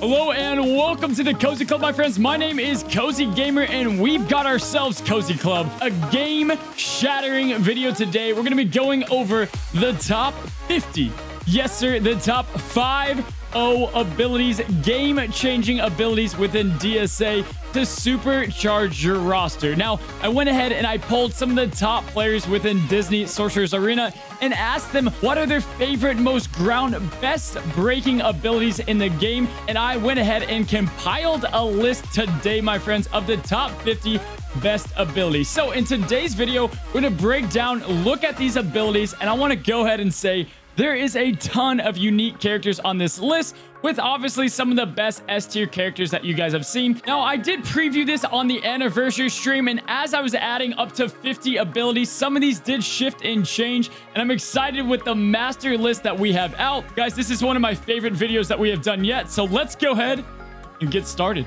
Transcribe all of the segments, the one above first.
Hello and welcome to the Cozy Club, my friends. My name is Cozy Gamer and we've got ourselves Cozy Club, a game-shattering video today. We're going to be going over the top 50. Yes, sir, the top 50 abilities, game-changing abilities within DSA to supercharge your roster. Now, I went ahead and I polled some of the top players within Disney Sorcerer's Arena and asked them what are their favorite, most ground, best breaking abilities in the game. And I went ahead and compiled a list today, my friends, of the top 50 best abilities. So in today's video, we're going to break down, look at these abilities, and I want to go ahead and say there is a ton of unique characters on this list, with obviously some of the best S-tier characters that you guys have seen. Now, I did preview this on the anniversary stream, and as I was adding up to 50 abilities, some of these did shift and change, and I'm excited with the master list that we have out. Guys, this is one of my favorite videos that we have done yet, so let's go ahead and get started.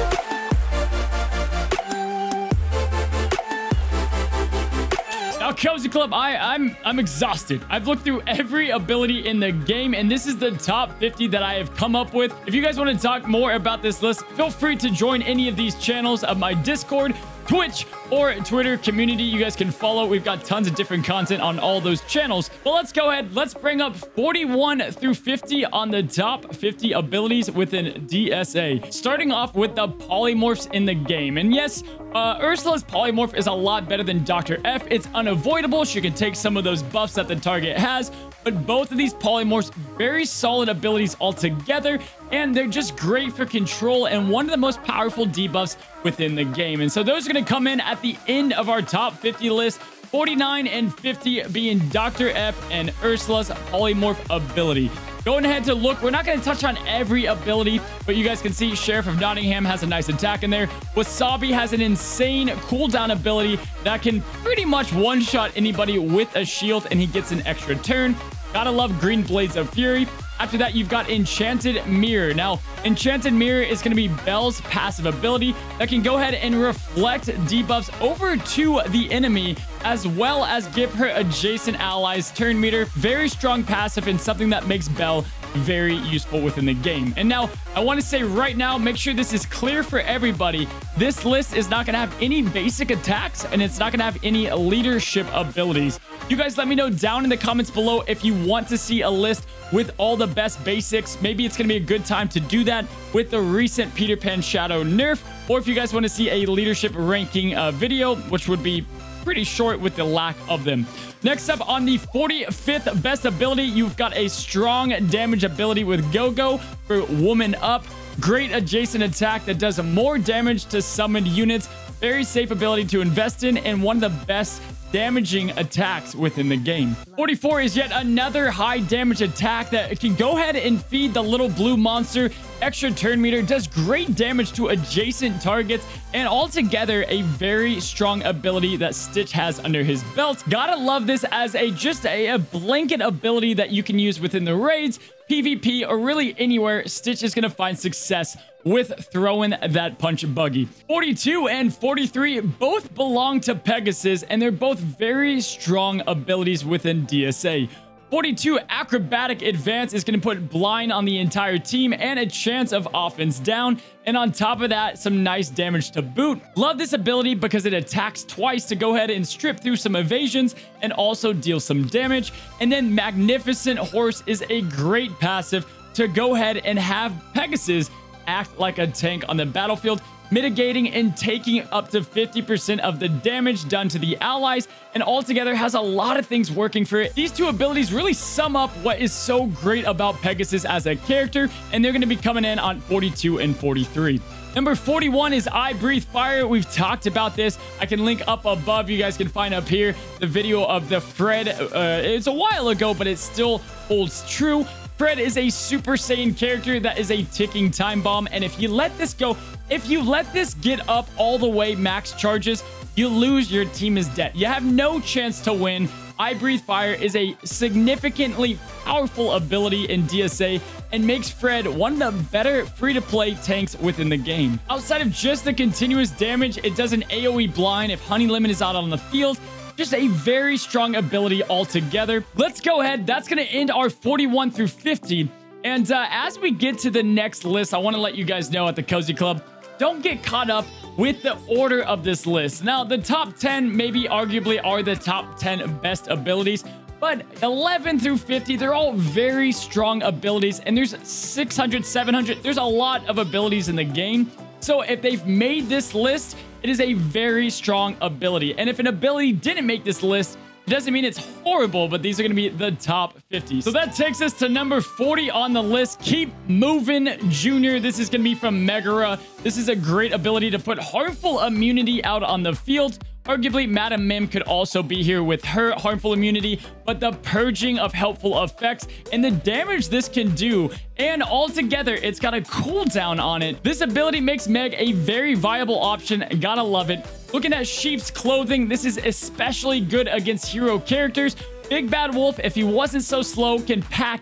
Now, Cozy Club, I'm exhausted. I've looked through every ability in the game, and this is the top 50 that I have come up with. If you guys want to talk more about this list, feel free to join any of these channels of my Discord, Twitch, or Twitter community. You guys can follow. We've got tons of different content on all those channels. But let's go ahead. Let's bring up 41 through 50 on the top 50 abilities within DSA. Starting off with the polymorphs in the game. And yes, Ursula's polymorph is a lot better than Dr. F. It's unavoidable. She can take some of those buffs that the target has. But both of these polymorphs, very solid abilities altogether, and they're just great for control and one of the most powerful debuffs within the game. And so those are going to come in at the end of our top 50 list, 49 and 50 being Dr. F and Ursula's polymorph ability. Going ahead to look, we're not going to touch on every ability, but you guys can see Sheriff of Nottingham has a nice attack in there. Wasabi has an insane cooldown ability that can pretty much one-shot anybody with a shield, and he gets an extra turn. Gotta love Green Blades of Fury. After that, you've got Enchanted Mirror. Now, Enchanted Mirror is going to be Belle's passive ability that can go ahead and reflect debuffs over to the enemy, as well as give her adjacent allies turn meter. Very strong passive and something that makes Belle very useful within the game. And now, I want to say right now, make sure this is clear for everybody. This list is not going to have any basic attacks, and it's not going to have any leadership abilities. You guys let me know down in the comments below if you want to see a list with all the best basics. Maybe it's going to be a good time to do that with the recent Peter Pan Shadow nerf, or if you guys want to see a leadership ranking video, which would be pretty short with the lack of them. Next up, on the 45th best ability, you've got a strong damage ability with Go-Go for Woman Up. Great adjacent attack that does more damage to summoned units. Very safe ability to invest in, and one of the best damaging attacks within the game. 44 is yet another high damage attack that can go ahead and feed the little blue monster. Extra turn meter, does great damage to adjacent targets, and altogether a very strong ability that Stitch has under his belt. Gotta love this as just a blanket ability that you can use within the raids, PvP, or really anywhere. Stitch is gonna find success with throwing that punch buggy. 42 and 43 both belong to Pegasus, and they're both very strong abilities within DSA. 42 Acrobatic Advance is going to put blind on the entire team and a chance of offense down. And on top of that, some nice damage to boot. Love this ability because it attacks twice to go ahead and strip through some evasions and also deal some damage. And then Magnificent Horse is a great passive to go ahead and have Pegasus act like a tank on the battlefield, mitigating and taking up to 50% of the damage done to the allies, and altogether has a lot of things working for it. These two abilities really sum up what is so great about Pegasus as a character, and they're going to be coming in on 42 and 43. Number 41 is I Breathe Fire. We've talked about this. I can link up above. You guys can find up here the video of the Fred. It's a while ago, but it still holds true. Fred is a Super Saiyan character that is a ticking time bomb, and if you let this go, if you let this get up all the way max charges, you lose, your team is dead. You have no chance to win. I Breathe Fire is a significantly powerful ability in DSA and makes Fred one of the better free-to-play tanks within the game. Outside of just the continuous damage, it does an AoE blind if Honey Lemon is out on the field. Just a very strong ability altogether. Let's go ahead. That's going to end our 41 through 50. And as we get to the next list, I want to let you guys know at the Cozy Club, don't get caught up with the order of this list. Now, the top 10 maybe arguably are the top 10 best abilities, but 11 through 50, they're all very strong abilities, and there's 600, 700, there's a lot of abilities in the game. So if they've made this list, it is a very strong ability. And if an ability didn't make this list, it doesn't mean it's horrible, but these are going to be the top 50. So that takes us to number 40 on the list. Keep Moving Jr. This is going to be from Megara. This is a great ability to put harmful immunity out on the field. Arguably, Madam Mim could also be here with her harmful immunity, but the purging of helpful effects and the damage this can do, and altogether, it's got a cooldown on it. This ability makes Meg a very viable option. Gotta love it. Looking at Sheep's Clothing, this is especially good against hero characters. Big Bad Wolf, if he wasn't so slow, can pack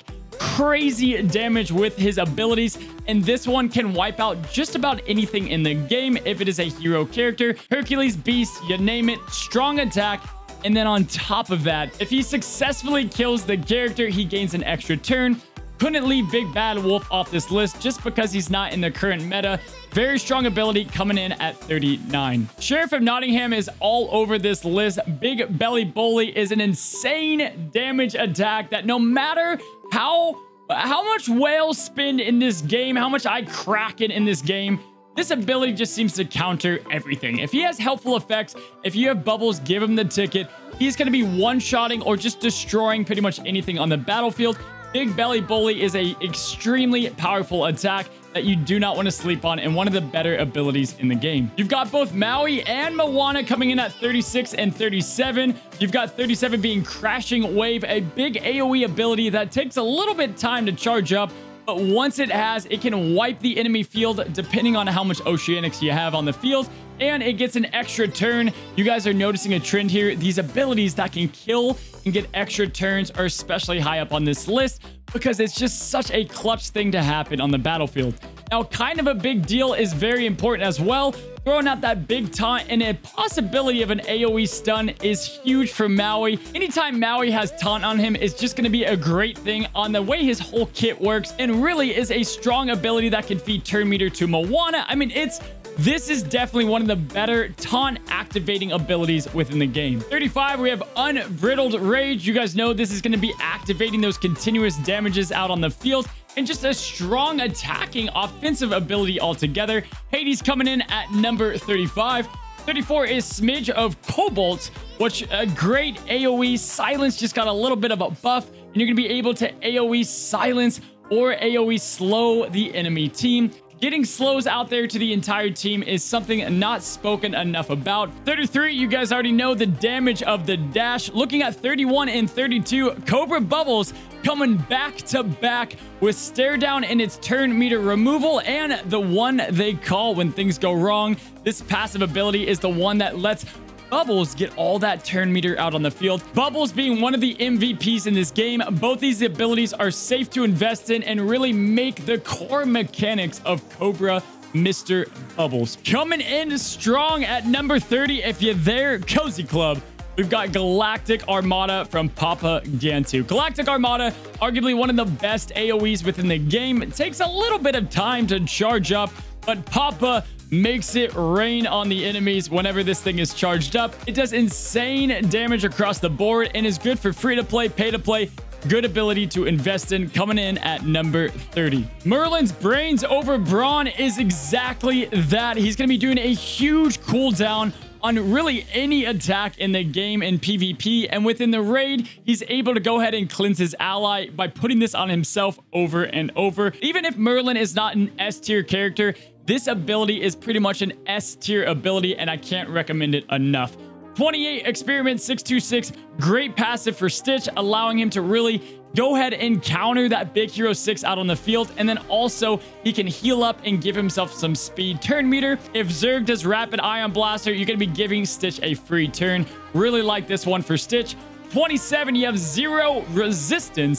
crazy damage with his abilities, and this one can wipe out just about anything in the game if it is a hero character. Hercules, Beast, you name it, strong attack. And then on top of that, if he successfully kills the character, he gains an extra turn. Couldn't leave Big Bad Wolf off this list just because he's not in the current meta. Very strong ability coming in at 39. Sheriff of Nottingham is all over this list. Big Belly Bully is an insane damage attack that no matter how much whales spin in this game, how much I Kraken in this game, this ability just seems to counter everything. If he has helpful effects, if you have bubbles, give him the ticket. He's going to be one-shotting or just destroying pretty much anything on the battlefield. Big Belly Bully is a extremely powerful attack that you do not want to sleep on, and one of the better abilities in the game. You've got both Maui and Moana coming in at 36 and 37. You've got 37 being Crashing Wave, a big AoE ability that takes a little bit time to charge up, but once it has, it can wipe the enemy field depending on how much Oceanics you have on the field, and it gets an extra turn. You guys are noticing a trend here. These abilities that can kill and get extra turns are especially high up on this list because it's just such a clutch thing to happen on the battlefield. Now, kind of a big deal is very important as well. Throwing out that big taunt and a possibility of an AoE stun is huge for Maui. Anytime Maui has taunt on him, it's just going to be a great thing on the way his whole kit works, and really is a strong ability that can feed turn meter to Moana. I mean, this is definitely one of the better taunt activating abilities within the game. 35, we have Unbridled Rage. You guys know this is going to be activating those continuous damages out on the field, and just a strong attacking offensive ability altogether. Hades coming in at number 35. 34 is Smidge of Cobalt, which a great AoE silence, just got a little bit of a buff, and you're going to be able to AoE silence or AoE slow the enemy team. Getting slows out there to the entire team is something not spoken enough about. 33, you guys already know the damage of the dash. Looking at 31 and 32, Cobra Bubbles coming back to back with stare down in its turn meter removal and the one they call when things go wrong. This passive ability is the one that lets Bubbles get all that turn meter out on the field. Bubbles being one of the MVPs in this game, both these abilities are safe to invest in and really make the core mechanics of Cobra Mr. Bubbles. Coming in strong at number 30, if you're there, Cozy Club, we've got Galactic Armada from Papa Gantu. Galactic Armada, arguably one of the best AoEs within the game. It takes a little bit of time to charge up, but Papa makes it rain on the enemies whenever this thing is charged up. It does insane damage across the board and is good for free-to-play, pay-to-play. Good ability to invest in, coming in at number 30. Merlin's Brains over Brawn is exactly that. He's going to be doing a huge cooldown on really any attack in the game in PvP, and within the raid, he's able to go ahead and cleanse his ally by putting this on himself over and over. Even if Merlin is not an S-tier character, this ability is pretty much an S-tier ability, and I can't recommend it enough. 28 Experiment 626, great passive for Stitch, allowing him to really go ahead and counter that Big Hero 6 out on the field, and then also he can heal up and give himself some speed turn meter. If Zerg does Rapid Ion Blaster, you're going to be giving Stitch a free turn. Really like this one for Stitch. 27, you have Zero Resistance.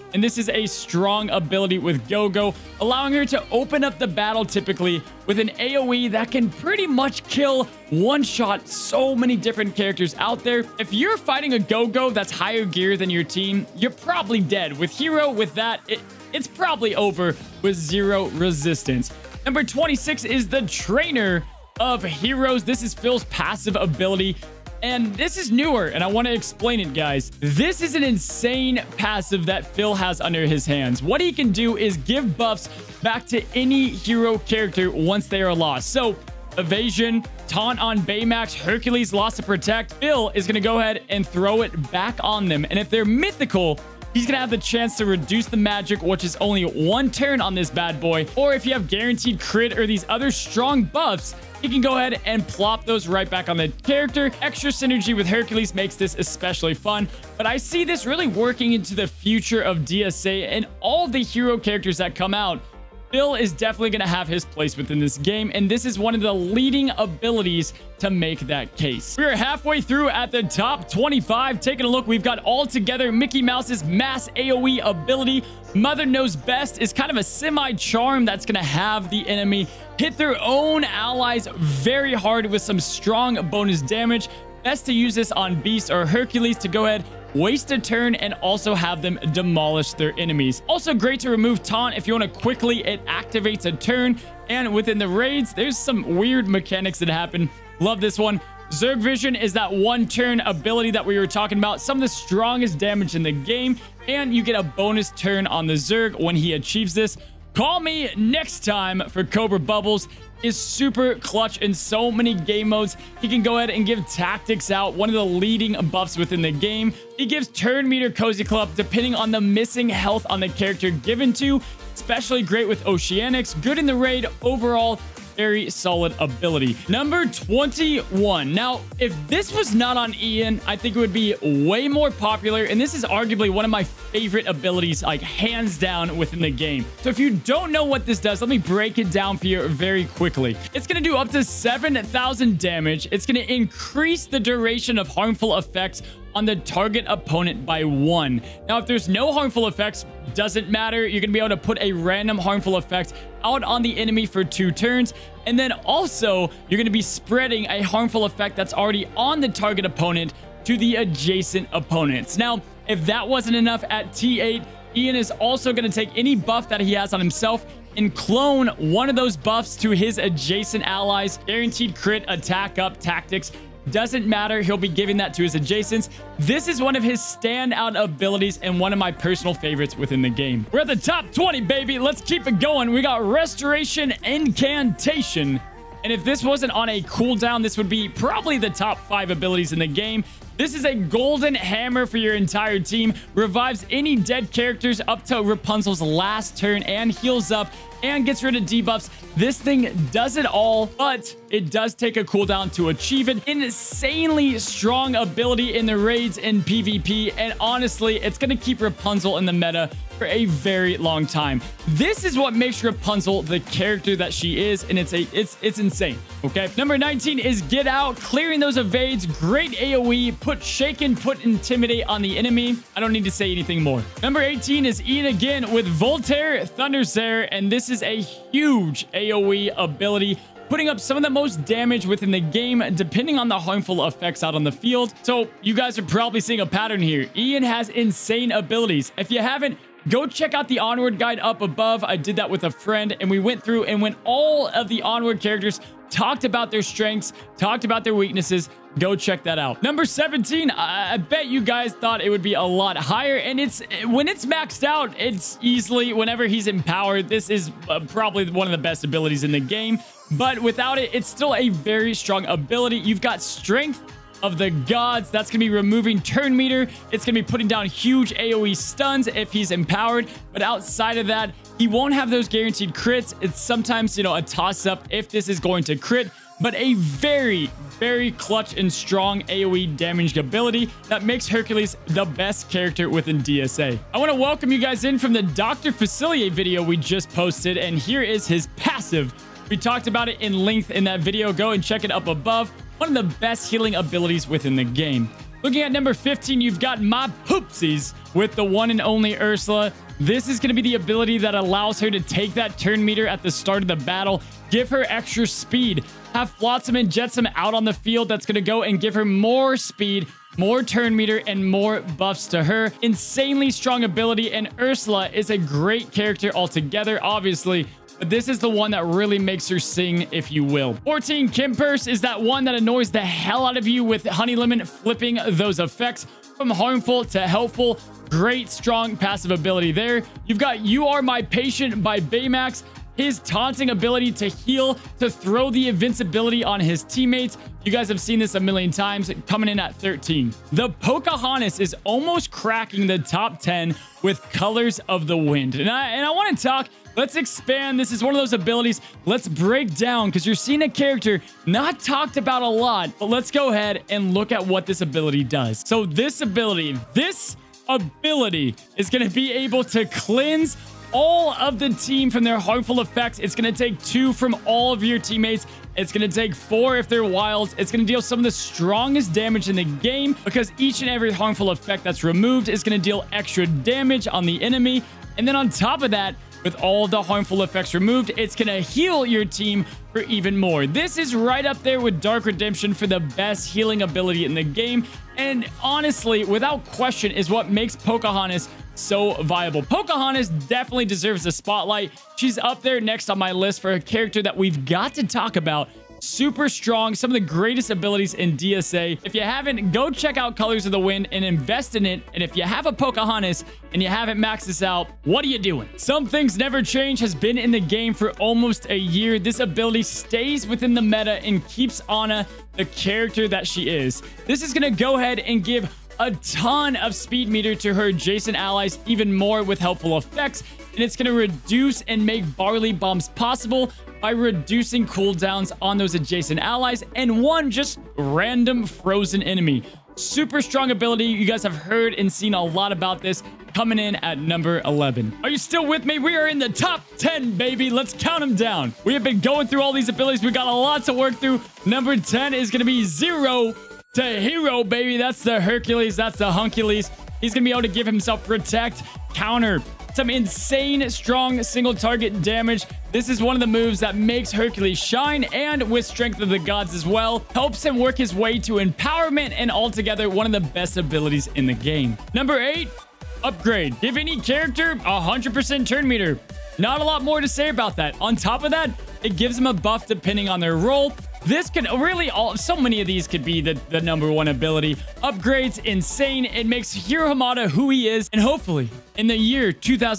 and this is a strong ability with Gogo, allowing her to open up the battle typically with an AoE that can pretty much kill one-shot so many different characters out there. If you're fighting a Gogo that's higher gear than your team, you're probably dead. With Hero, with that, it's probably over with 0 resistance. Number 26 is the Trainer of Heroes. This is Phil's passive ability, and this is newer, and I want to explain it, guys. This is an insane passive that Phil has under his hands. What he can do is give buffs back to any hero character once they are lost. So evasion, taunt on Baymax, Hercules lost to protect. Phil is going to go ahead and throw it back on them, and if they're mythical, he's going to have the chance to reduce the magic, which is only 1 turn on this bad boy. Or if you have guaranteed crit or these other strong buffs, he can go ahead and plop those right back on the character. Extra synergy with Hercules makes this especially fun. But I see this really working into the future of DSA and all the hero characters that come out. Phil is definitely going to have his place within this game, and this is one of the leading abilities to make that case. We are halfway through at the top 25. Taking a look, we've got all together Mickey Mouse's mass AoE ability. Mother Knows Best is kind of a semi-charm that's going to have the enemy hit their own allies very hard with some strong bonus damage. Best to use this on Beast or Hercules to go ahead, waste a turn, and also have them demolish their enemies. Also great to remove taunt if you want to quickly. It activates a turn, and within the raids, there's some weird mechanics that happen. Love this one. Zerg Vision is that 1-turn ability that we were talking about. Some of the strongest damage in the game, and you get a bonus turn on the Zerg when he achieves this. Call Me Next Time for Cobra Bubbles is super clutch in so many game modes. He can go ahead and give tactics out, one of the leading buffs within the game. He gives turn meter Cozy Club depending on the missing health on the character given to. Especially great with Oceanics. Good in the raid. Overall, very solid ability. Number 21. Now, if this was not on Ian, I think it would be way more popular, and this is arguably one of my favorite abilities, like hands down within the game. So if you don't know what this does, let me break it down for you very quickly. It's going to do up to 7,000 damage. It's going to increase the duration of harmful effects on the target opponent by 1. Now, if there's no harmful effects, doesn't matter. You're going to be able to put a random harmful effect out on the enemy for 2 turns. And then also, you're going to be spreading a harmful effect that's already on the target opponent to the adjacent opponents. Now, if that wasn't enough at T8, Ian is also going to take any buff that he has on himself and clone one of those buffs to his adjacent allies. Guaranteed crit, attack up, tactics. Doesn't matter. He'll be giving that to his adjacents. This is one of his standout abilities and one of my personal favorites within the game. We're at the top 20, baby. Let's keep it going. We got Restoration Incantation. And if this wasn't on a cooldown, this would be probably the top 5 abilities in the game. This is a golden hammer for your entire team. Revives any dead characters up to Rapunzel's last turn and heals up and gets rid of debuffs. This thing does it all, but it does take a cooldown to achieve it. Insanely strong ability in the raids in PvP, and honestly, it's going to keep Rapunzel in the meta for a very long time. This is what makes Rapunzel the character that she is, and it's insane. Okay, number 19 is Get Out. Clearing those evades, great AoE. Put Shaken, put Intimidate on the enemy. I don't need to say anything more. Number 18 is Ian again with Voltaire Thunderstare, and this is a huge AoE ability, putting up some of the most damage within the game, depending on the harmful effects out on the field. So you guys are probably seeing a pattern here. Ian has insane abilities. If you haven't, go check out the Onward guide up above. I did that with a friend, and we went through and when all of the Onward characters talked about their strengths, talked about their weaknesses. Go check that out. Number 17, I bet you guys thought it would be a lot higher, and when it's maxed out, it's easily, whenever he's empowered, this is probably one of the best abilities in the game. But without it, it's still a very strong ability. You've got Strength of the Gods. That's going to be removing turn meter. It's going to be putting down huge AoE stuns if he's empowered. But outside of that, he won't have those guaranteed crits. It's sometimes, a toss-up if this is going to crit. But a very, very clutch and strong AoE damaged ability that makes Hercules the best character within DSA. I want to welcome you guys in from the Dr. Facilier video we just posted, and here is his passive. We talked about it in length in that video. Go and check it up above. One of the best healing abilities within the game. Looking at number 15, you've got my poopsies with the one and only Ursula. This is going to be the ability that allows her to take that turn meter at the start of the battle, give her extra speed, have Flotsam and Jetsam out on the field. That's going to go and give her more speed, more turn meter, and more buffs to her. Insanely strong ability, and Ursula is a great character altogether, obviously. But this is the one that really makes her sing, if you will. 14, Kimpers is that one that annoys the hell out of you with Honey Lemon flipping those effects from harmful to helpful. Great, strong passive ability there. You've got You Are My Patient by Baymax. His taunting ability to heal, to throw the invincibility on his teammates. You guys have seen this a million times, coming in at 13. The Pocahontas is almost cracking the top 10 with Colors of the Wind. And I want to talk, let's expand. This is one of those abilities. Let's break down, because you're seeing a character not talked about a lot, but let's go ahead and look at what this ability does. So this ability is going to be able to cleanse all of the team from their harmful effects. It's going to take 2 from all of your teammates. It's going to take 4 if they're wilds. It's going to deal some of the strongest damage in the game, because each and every harmful effect that's removed is going to deal extra damage on the enemy. And then on top of that, with all the harmful effects removed, it's going to heal your team for even more. This is right up there with Dark Redemption for the best healing ability in the game. And honestly, without question, is what makes Pocahontas so viable. Pocahontas definitely deserves a spotlight. She's up there next on my list for a character that we've got to talk about. Super strong, some of the greatest abilities in DSA. If you haven't, go check out Colors of the Wind and invest in it. And if you have a Pocahontas and you haven't maxed this out, what are you doing? Some Things Never Change has been in the game for almost a year. This ability stays within the meta and keeps Ana the character that she is. This is going to go ahead and give a ton of speed meter to her adjacent allies, even more with helpful effects. And it's going to reduce and make barley bombs possible by reducing cooldowns on those adjacent allies and one just random frozen enemy. Super strong ability. You guys have heard and seen a lot about this, coming in at number 11. Are you still with me? We are in the top 10, baby. Let's count them down. We have been going through all these abilities. We got a lot to work through. Number 10 is going to be Zero to Hero, baby. That's the Hercules. That's the Huncules. He's going to be able to give himself Protect, Counter, some insane strong single target damage. This is one of the moves that makes Hercules shine, and with Strength of the Gods as well, helps him work his way to empowerment, and altogether one of the best abilities in the game. Number 8, Upgrade. Give any character 100% turn meter. Not a lot more to say about that. On top of that, it gives them a buff depending on their role. This could really, so many of these could be the number 1 ability. Upgrade's insane. It makes Hiro Hamada who he is. And hopefully, in the year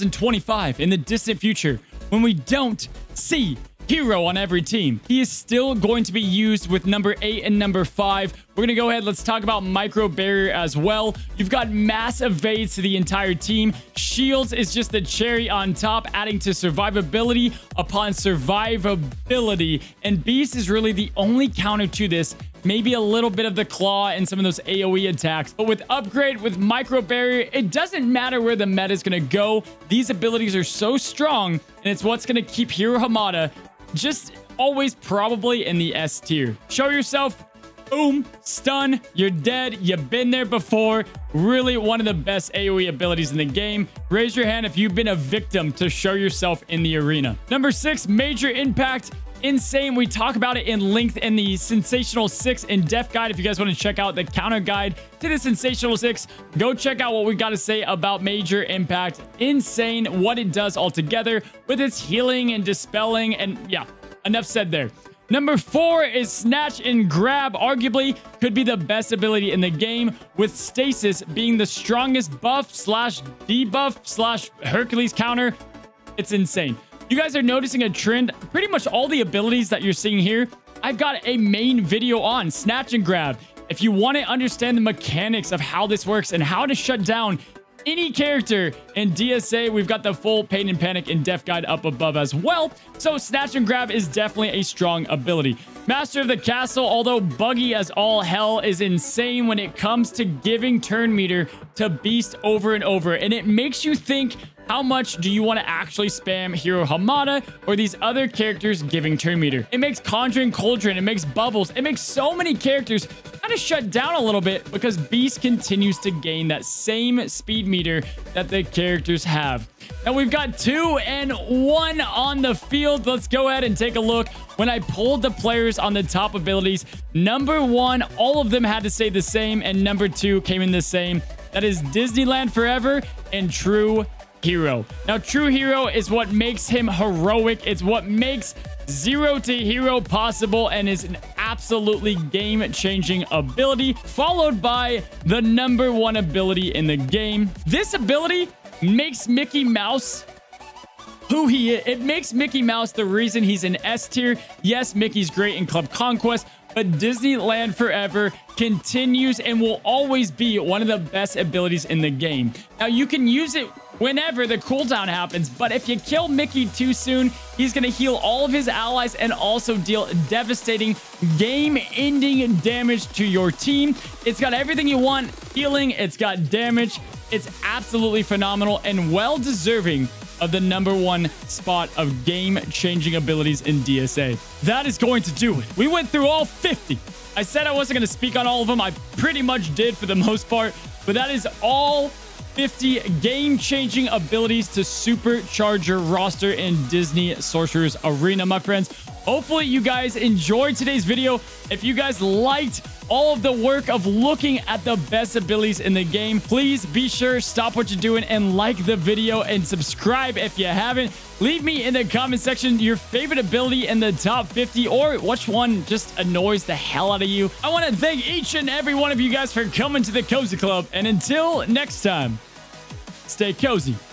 2025, in the distant future, when we don't see Hero on every team, he is still going to be used with number 8 and number 5. We're going to go ahead. Let's talk about Micro Barrier as well. You've got mass evades to the entire team. Shields is just the cherry on top, adding to survivability upon survivability. And Beast is really the only counter to this. Maybe a little bit of the claw and some of those AoE attacks. But with Upgrade, with Micro Barrier, it doesn't matter where the meta is going to go. These abilities are so strong, and it's what's going to keep Hiro Hamada just always probably in the S tier. Show yourself. Boom, stun, you're dead. You've been there before. Really one of the best AoE abilities in the game. Raise your hand if you've been a victim to show yourself in the arena. Number 6, Major Impact. Insane. We talk about it in length in the Sensational 6 in-depth guide. If you guys want to check out the counter guide to the Sensational 6, go check out what we got to say about Major Impact. Insane what it does altogether with its healing and dispelling. And yeah, enough said there. Number 4 is Snatch and Grab. Arguably could be the best ability in the game, with Stasis being the strongest buff slash debuff slash Hercules counter. It's insane. You guys are noticing a trend. Pretty much all the abilities that you're seeing here, I've got a main video on Snatch and Grab. If you want to understand the mechanics of how this works and how to shut down any character in DSA, we've got the full Pain and Panic in-depth guide up above as well. So Snatch and Grab is definitely a strong ability. Master of the Castle, although buggy as all hell, is insane when it comes to giving turn meter to Beast over and over. And it makes you think, how much do you want to actually spam Hiro Hamada or these other characters giving turn meter? It makes Conjuring Cauldron. It makes Bubbles. It makes so many characters kind kind of shut down a little bit because Beast continues to gain that same speed meter that the characters have. Now we've got 2 and 1 on the field. Let's go ahead and take a look. When I pulled the players on the top abilities, number 1, all of them had to stay the same, and number 2 came in the same. That is Disneyland Forever and True Hero. Now, True Hero is what makes him heroic. It's what makes Zero to Hero possible and is an absolutely game-changing ability, followed by the number 1 ability in the game. This ability makes Mickey Mouse who he is. It makes Mickey Mouse the reason he's in S tier. Yes, Mickey's great in Club Conquest, but Disneyland Forever continues and will always be one of the best abilities in the game. Now, you can use it whenever the cooldown happens, but if you kill Mickey too soon, he's going to heal all of his allies and also deal devastating game-ending damage to your team. It's got everything you want: healing, it's got damage. It's absolutely phenomenal and well-deserving of the number 1 spot of game-changing abilities in DSA. That is going to do it. We went through all 50. I said I wasn't going to speak on all of them. I pretty much did for the most part, but that is all 50 game-changing abilities to supercharge your roster in Disney Sorcerer's Arena, my friends. Hopefully you guys enjoyed today's video. If you guys liked all of the work of looking at the best abilities in the game, please be sure stop what you're doing and like the video and subscribe if you haven't. Leave me in the comment section your favorite ability in the top 50 or which one just annoys the hell out of you. I want to thank each and every one of you guys for coming to the Cozy Club, and until next time, stay cozy.